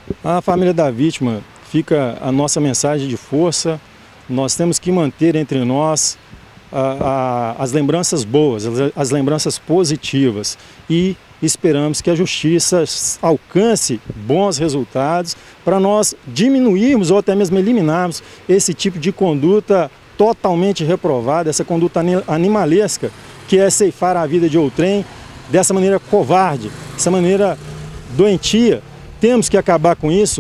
À família da vítima fica a nossa mensagem de força. Nós temos que manter entre nós as lembranças boas, as lembranças positivas, e esperamos que a justiça alcance bons resultados para nós diminuirmos ou até mesmo eliminarmos esse tipo de conduta totalmente reprovada, essa conduta animalesca, que é ceifar a vida de outrem dessa maneira covarde, dessa maneira doentia. Temos que acabar com isso.